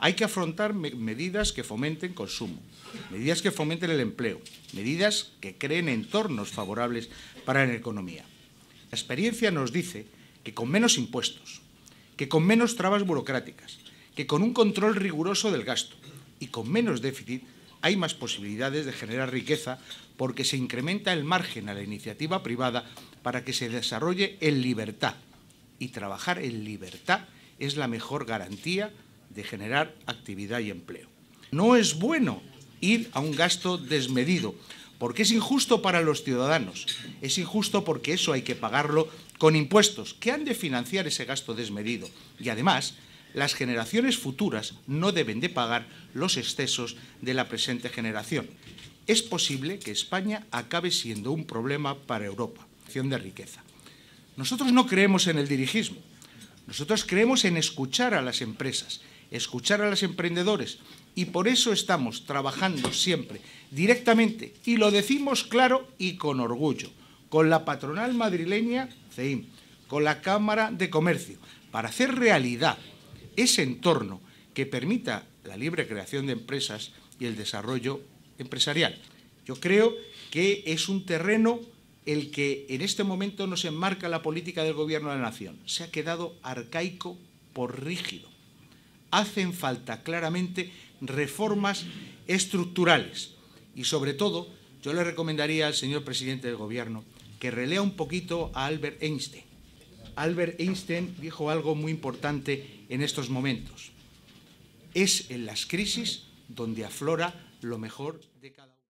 Hay que afrontar medidas que fomenten consumo, medidas que fomenten el empleo, medidas que creen entornos favorables para la economía. La experiencia nos dice que con menos impuestos, que con menos trabas burocráticas, que con un control riguroso del gasto y con menos déficit hay más posibilidades de generar riqueza porque se incrementa el margen a la iniciativa privada para que se desarrolle en libertad. Y trabajar en libertad es la mejor garantía de generar actividad y empleo. No es bueno ir a un gasto desmedido, porque es injusto para los ciudadanos. Es injusto porque eso hay que pagarlo con impuestos que han de financiar ese gasto desmedido. Y además, las generaciones futuras no deben de pagar los excesos de la presente generación. Es posible que España acabe siendo un problema para Europa, de riqueza. Nosotros no creemos en el dirigismo. Nosotros creemos en escuchar a las empresas, escuchar a los emprendedores, y por eso estamos trabajando siempre directamente, y lo decimos claro y con orgullo, con la patronal madrileña, CEIM, con la Cámara de Comercio, para hacer realidad ese entorno que permita la libre creación de empresas y el desarrollo empresarial. Yo creo que es un terreno el que en este momento nos enmarca la política del Gobierno de la Nación. Se ha quedado arcaico por rígido. Hacen falta claramente reformas estructurales y, sobre todo, yo le recomendaría al señor presidente del Gobierno que relea un poquito a Albert Einstein. Albert Einstein dijo algo muy importante en estos momentos. Es en las crisis donde aflora lo mejor de cada uno.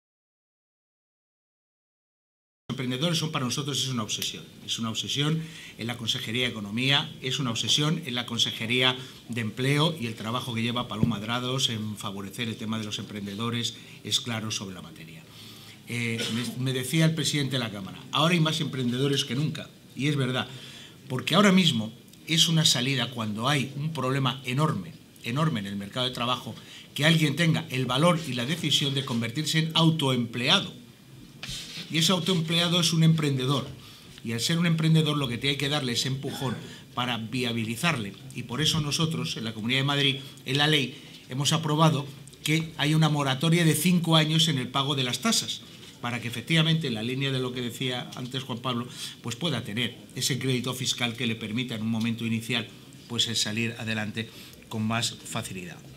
Los emprendedores son para nosotros es una obsesión en la Consejería de Economía, es una obsesión en la Consejería de Empleo, y el trabajo que lleva Paloma Drados en favorecer el tema de los emprendedores es claro sobre la materia. Me decía el presidente de la Cámara, ahora hay más emprendedores que nunca, y es verdad, porque ahora mismo es una salida cuando hay un problema enorme en el mercado de trabajo, que alguien tenga el valor y la decisión de convertirse en autoempleado. Y ese autoempleado es un emprendedor. Y al ser un emprendedor lo que hay que darle es empujón para viabilizarle. Y por eso nosotros, en la Comunidad de Madrid, en la ley, hemos aprobado que haya una moratoria de 5 años en el pago de las tasas, para que efectivamente, en la línea de lo que decía antes Juan Pablo, pues pueda tener ese crédito fiscal que le permita en un momento inicial pues el salir adelante con más facilidad.